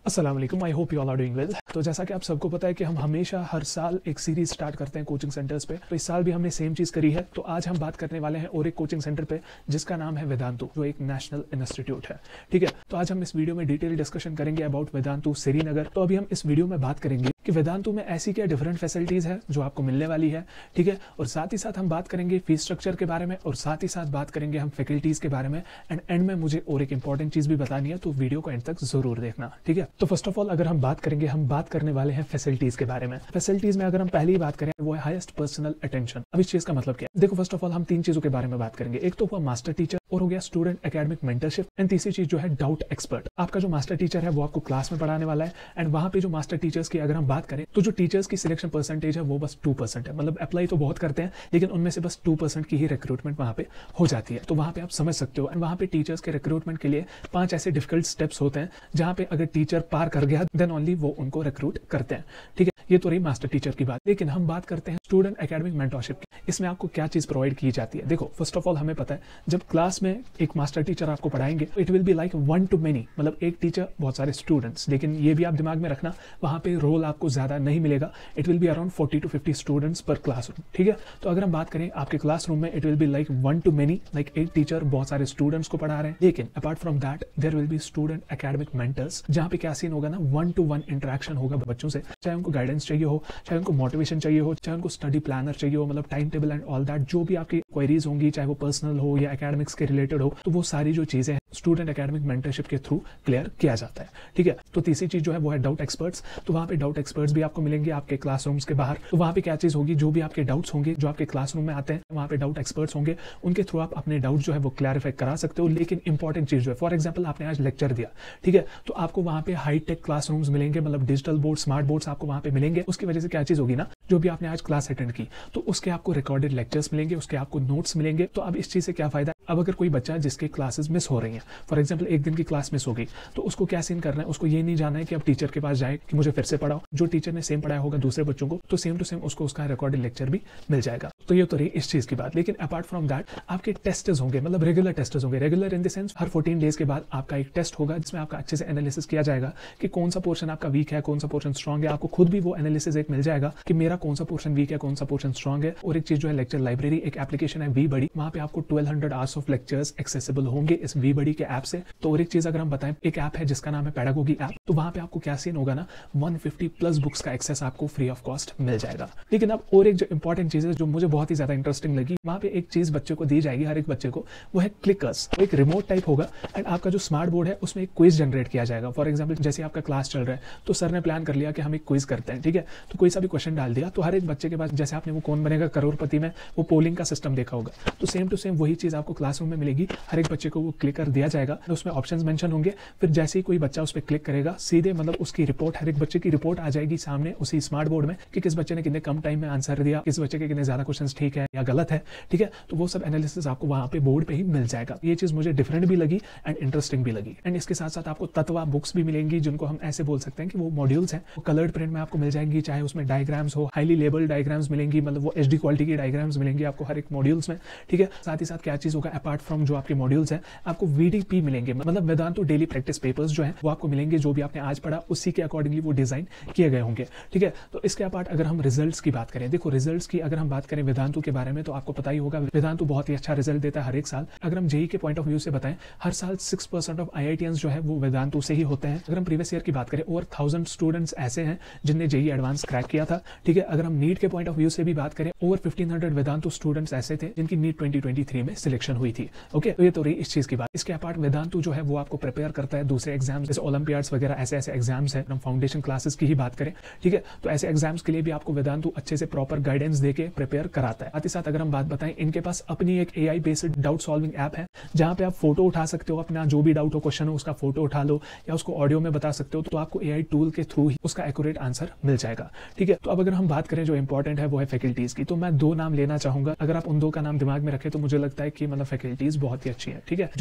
अस्सलाम वालेकुम, I hope you all are doing well. तो जैसा कि आप सबको पता है कि हम हमेशा हर साल एक सीरीज स्टार्ट करते हैं कोचिंग सेंटर्स पे, तो इस साल भी हमने सेम चीज़ करी है। तो आज हम बात करने वाले हैं और एक कोचिंग सेंटर पे जिसका नाम है वेदांतु, जो एक नेशनल इंस्टीट्यूट है। ठीक है, तो आज हम इस वीडियो में डिटेल डिस्कशन करेंगे अबाउट वेदांतु श्रीनगर। तो अभी हम इस वीडियो में बात करेंगे कि वेदांतु में ऐसी क्या डिफरेंट फैसिलिटीज़ है जो आपको मिलने वाली है। ठीक है, और साथ ही साथ हम बात करेंगे फीस स्ट्रक्चर के बारे में, और साथ ही साथ बात करेंगे हम फैकल्टीज़ के बारे में। एंड में मुझे और एक इंपॉर्टेंट चीज़ भी बतानी है, तो वीडियो को एंड तक जरूर देखना। ठीक है, तो फर्स्ट ऑफ ऑल अगर हम बात करेंगे, हम बात करने वाले हैं फैसिलिटीज के बारे में। फैसिलिटीज में अगर हम पहली बात करें वो है हाईएस्ट पर्सनल अटेंशन। अब इस चीज का मतलब क्या है? देखो, फर्स्ट ऑफ ऑल हम तीन चीजों के बारे में बात करेंगे। एक तो हुआ मास्टर टीचर, और हो गया स्टूडेंट एकेडमिक मेंटरशिप, एंड तीसरी चीज जो है डाउट एक्सपर्ट। आपका जो मास्टर टीचर है वो आपको क्लास में पढ़ाने वाला है, एंड वहां पे जो मास्टर टीचर्स की अगर हम बात करें तो जो टीचर्स की सिलेक्शन परसेंटेज है वो बस 2% है। मतलब अप्लाई तो बहुत करते हैं लेकिन उनमें से बस 2% की ही रिक्रूटमेंट वहां पे हो जाती है। तो वहां पे आप समझ सकते हो। एंड वहां पे टीचर्स के रिक्रूटमेंट के लिए 5 ऐसे डिफिकल्ट स्टेप्स होते हैं जहां पे अगर टीचर पार कर गया देन ओनली वो उनको रिक्रूट करते हैं। ठीक है, ये तो रही मास्टर टीचर की बात। लेकिन हम बात करते हैं स्टूडेंट एकेडमिक मेंटरशिप की। इसमें आपको क्या चीज प्रोवाइड की जाती है? देखो, फर्स्ट ऑफ ऑल हमें पता है जब क्लास में एक मास्टर टीचर आपको पढ़ाएंगे it will be like 1 to many, मतलब एक टीचर बहुत सारे स्टूडेंट्स। लेकिन ये भी आप दिमाग में रखना, वहां पे रोल आपको ज्यादा नहीं मिलेगा। It will be around 40 to 50 students per classroom. ठीक है, तो अगर हम बात करें आपके क्लासरूम में it will be like 1 to many, like एक टीचर बहुत सारे स्टूडेंट्स को पढ़ा रहे हैं। लेकिन apart from that there will be student academic mentors, जहां पे क्या सीन होगा ना, 1 to 1 इंटरेक्शन होगा बच्चों से। चाहे उनको गाइडेंस चाहिए हो, चाहे उनको मोटिवेशन चाहिए हो, चाहे उनको स्टडी प्लानर चाहिए हो, मतलब time table and all that, जो भी आपकी क्वेरीज होंगी, चाहे वो पर्सनल हो या एकेडमिक्स के रिलेटेड हो, तो वो सारी जो चीजें स्टूडेंट एकेडमिक मेंटरशिप के थ्रू क्लियर किया जाता है। ठीक है, तो तीसरी चीज जो है वो है डाउट एक्सपर्ट्स। तो वहां पे डाउट एक्सपर्ट्स भी आपको मिलेंगे आपके क्लासरूम्स के बाहर। तो वहां पे क्या चीज होगी, जो भी आपके डाउट्स होंगे जो आपके क्लासरूम में आते हैं, वहां पे डाउट एक्सपर्ट्स होंगे, उनके थ्रू आप अपने डाउट जो है वो क्लैरिफाई करा सकते हो। लेकिन इंपॉर्टेंट चीज जो है, फॉर एग्जाम्पल आपने आज लेक्चर दिया, ठीक है, तो आपको वहां पे हाईटेक क्लासरूम्स मिलेंगे, मतलब डिजिटल बोर्ड, स्मार्ट बोर्ड्स आपको वहां पे मिलेंगे। उसकी वजह से क्या चीज होगी ना, जो भी आपने आज क्लास अटेंड की तो उसके आपको रिकॉर्डेड लेक्चर्स मिलेंगे, उसके आपको नोट्स मिलेंगे। तो अब इस चीज से क्या फायदा? अब अगर कोई बच्चा जिसके क्लासेस मिस हो रही हैं, फॉर एग्जांपल एक दिन की क्लास मिस हो गई, तो उसको क्या सीन करना है? उसको ये नहीं जानना है कि अब टीचर के पास जाए कि मुझे फिर से पढ़ाओ। जो टीचर ने सेम पढ़ाया होगा दूसरे बच्चों को, तो सेम टू सेम उसको उसका रिकॉर्डेड लेक्चर भी मिल जाएगा। तो ये तो रही इस चीज की बात। लेकिन अपार्ट फ्रॉम दैट आपके टेस्ट्स होंगे, मतलब रेगुलर टेस्ट्स होंगे। रेगुलर इन द सेंस हर 14 डेज के बाद आपका एक टेस्ट होगा जिसमें आपका अच्छे से एनालिसिस किया जाएगा कि कौन सा पोर्शन आपका वीक है, कौन सा पोर्शन स्ट्रॉन्ग है। आपको खुद भी वो एनालिसिस एक मिल जाएगा कि मेरा कौन सा पोर्शन वीक है, कौन सा पोर्शन स्ट्रॉन्ग है। और एक चीज जो है लेक्चर लाइब्रेरी, एक एप्लीकेशन है वी बडी, वहां पे आपको 1200 आवर्स ऑफ लेक्चर्स एक्सेसिबल होंगे इस वी बडी के ऐप से। तो और एक चीज अगर हम बताएं, एक ऐप है जिसका नाम है पेडागोगी ऐप। तो वहां पे आपको क्या सीन होगा ना, 150 प्लस बुक्स का एक्सेस आपको फ्री ऑफ कॉस्ट मिल जाएगा। लेकिन अब और एक जो इंपॉर्टेंट चीज है जो मुझे बहुत ही ज्यादा इंटरेस्टिंग लगी, वहां पे एक चीज बच्चे को दी जाएगी, हर एक बच्चे को, वो है क्लिकर्स। वो एक रिमोट टाइप होगा एंड आपका जो स्मार्ट बोर्ड है उसमें एक क्विज जनरेट किया जाएगा। फॉर एग्जाम्पल जैसे आपका क्लास चल रहा है तो सर ने प्लान कर लिया कि हम एक क्विज करते हैं। ठीक है, तो कोई सा भी क्वेश्चन डाल दिया तो हर एक बच्चे के पास, जैसे आपने वो कौन बनेगा करोड़पति में वो पोलिंग का सिस्टम देखा होगा, तो सेम टू सेम वही चीज आपको क्लासरूम में मिलेगी। हर एक बच्चे को वो क्लिकर दिया जाएगा, उसमें ऑप्शंस मेंशन होंगे। फिर जैसे ही कोई बच्चा उस पर क्लिक करेगा, सीधे मतलब उसकी रिपोर्ट, हर एक बच्चे की रिपोर्ट आ जाएगी सामने उसी स्मार्ट बोर्ड में कि किस बच्चे ने कितने कम टाइम में आंसर दिया, किस बच्चे के कितने ज्यादा क्वेश्चंस ठीक है या गलत है। ठीक है, तो वो सब एनालिसिस आपको वहां पे बोर्ड पे ही मिल जाएगा। ये चीज मुझे डिफरेंट भी लगी एंड इंटरेस्टिंग भी लगी। एंड इसके साथ साथ आपको तत्वा बुक्स भी मिलेंगी, जिनको हम ऐसे बोल सकते हैं कि वो मॉड्यूल्स हैं, वो कलर्ड प्रिंट में आपको मिल जाएंगी। चाहे उसमें डायग्राम्स हो, हाईली लेबल्ड डायग्राम्स मिलेंगी, मतलब वो HD क्वालिटी की डायग्राम्स मिलेंगी आपको हर एक मॉड्यूल्स में। ठीक है, साथ ही साथ क्या चीज होगा, अपार्ट फ्रॉम जो आपके मॉड्यूल्स हैं आपको VDP मिलेंगे, मतलब वेदांतु डेली प्रैक्टिस पेपर्स जो है वो आपको मिलेंगे। जो भी आपने आज पढ़ा उसी के अकॉर्डिंगली वो डिजाइन किए गए होंगे। ठीक है, तो इसके अपार्ट अगर हम रिजल्ट्स की बात करें, देखो रिजल्ट्स की अगर हम बात करें वेदांतु के बारे में, तो आपको पता ही होगा वेदांतु बहुत ही अच्छा रिजल्ट देता है हर एक साल। अगर हम जेई के पॉइंट ऑफ व्यू से बताएं, हर साल 6% ऑफ IITians जो है वो वेदांतु से ही होते हैं। अगर हम प्रीवियस ईयर की बात करें, ओवर 1000 स्टूडेंट्स ऐसे हैं जिनने जेई एडवांस क्रैक किया था। ठीक है, अगर हम नीट के पॉइंट ऑफ व्यू से भी बात करें, ओवर 1500 वेदांतु स्टूडेंट्स ऐसे थे जिनकी नीट 2023 में सिलेक्शन हुई थी। ओके, तो ये तो रही इस चीज की बात। इसके अपार्ट वेदांतु जो है वो आपको प्रिपेयर करता है दूसरे एग्जाम्स, जैसे ओलंपियाड्स वगैरह, ऐसे ऐसे एग्जाम्स हैं। हम फाउंडेशन क्लासेस की ही बात करें, ठीक है, तो ऐसे एग्जाम्स के लिए भी आपको वेदांतु अच्छे से प्रॉपर गाइडेंस देके प्रिपेयर कराता है। साथ ही साथ अगर हम बात बताएं, इनके पास अपनी एक AI based doubt solving app है, जहां पे आप फोटो उठा सकते हो, अपना जो भी डाउट हो, क्वेश्चन हो, उसका फोटो उठा लो या उसको ऑडियो में बता सकते हो, तो आपको AI टूल के थ्रू ही उसका एक्यूरेट आंसर मिल जाएगा। ठीक है, तो अब अगर हम बात करें जो इंपॉर्टेंट है वो है फैकल्टीज की, तो मैं 2 नाम लेना चाहूंगा। अगर आप उन 2 का नाम दिमाग में रखें तो मुझे लगता है कि मतलब फैकल्टीज बहुत ही अच्छी है। ठीक है, जो मतलब ना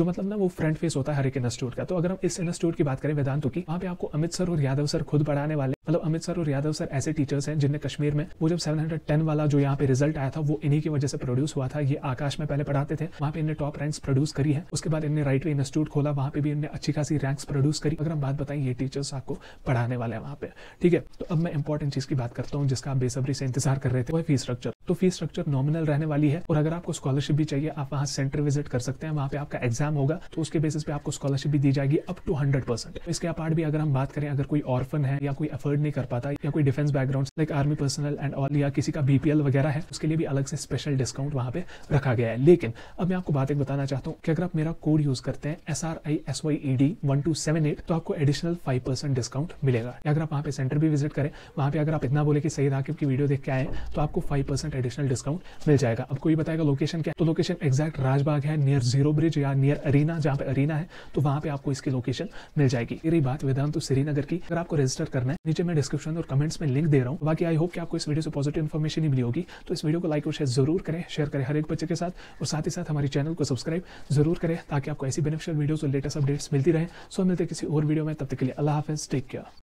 वो फ्रंट फेस होता है हर एक इंस्टीट्यूट का। तो अगर हम इस इंस्टीट्यूट की बात करें वेदांतु की, वहाँ पे आपको अमित सर और यादव सर खुद पढ़ाने वाले, मतलब अमित सर और यादव सर ऐसे टीचर्स हैं जिनने कश्मीर में वो जब 710 वाला जो यहाँ पे रिजल्ट आया था वो इन्हीं की वजह से प्रोड्यूस हुआ था। ये आकाश में पहले पढ़ाते थे, वहाँ पे इन्हें टॉप रैंक्स प्रोड्यूस करी है। उसके बाद इन्हें राइट वे इंस्टीट्यूट खोला, वहाँ पे भी इन्हें अच्छी खासी रैंक्स प्रोड्यूस करी। अगर हम बात बताएं, ये टीचर्स आपको पढ़ाने वाले हैं वहाँ पे, ठीक है। तो अब मैं इंपॉर्टेंट चीज की बात करता हूँ जिसका आप बेसब्री से इंतजार कर रहे थे, वो है फीस स्ट्रक्चर। तो फीस स्ट्रक्चर नॉमिनल रहने वाली है, और अगर आपको स्कॉलरशिप भी चाहिए आप वहाँ सेंटर विजिट कर सकते हैं। वहाँ पे आपका एग्जाम होगा, तो उसके बेसिस पे आपको स्कॉलरशिप भी दी जाएगी अप टू 100%। इसके अपार्ट भी अगर हम बात करें, अगर कोई ऑर्फन है या कोई अफोर्ड नहीं कर पाता या कोई defence background like army personnel and all, या किसी का बीपीएल वगैरह है, उसके लिए भी अलग से स्पेशल डिस्काउंट वहाँ पे रखा गया है। लेकिन अब मैं आपको बात एक बताना चाहता हूँ कि अगर आप मेरा कोड यूज करते हैं SRISYED1278, तो आपको एडिशनल 5% डिस्काउंट मिलेगा। अगर आप वहाँ पे सेंटर भी विजिट करें, वहाँ पे अगर आप इतना बोले कि सईद आकिब की वीडियो देख के आए, तो आपको 5% एडिशनल डिस्काउंट मिल जाएगा। अब कोई बताएगा लोकेशन क्या है, तो लोकेशन एग्जैक्ट राजबाग है, नियर जीरो ब्रिज या नियर अरीना, जहाँ पे अरीना है, तो वहाँ पे आपको इसकी लोकेशन मिल जाएगी। ये रही बात वेदांतु श्रीनगर की। अगर आपको रजिस्टर करना है, नीचे मैं डिस्क्रिप्शन और कमेंट्स में लिंक दे रहा हूँ। बाकी आई होप कि आपको इस वीडियो से पॉजिटिव इन्फॉर्मेशन ही मिली होगी। तो इस वीडियो को लाइक और जरूर करें, शेयर करें हर एक बच्चे के साथ, और साथ ही साथ हमारे चैनल को सब्सक्राइब जरूर करें ताकि आपको ऐसी बेनिफिशियल वीडियोस और लेटेस्ट अपडेट्स मिलती रहे। सो मिलते किसी और वीडियो में, तब तक के लिए अल्लाह हाफिज, टेक केयर।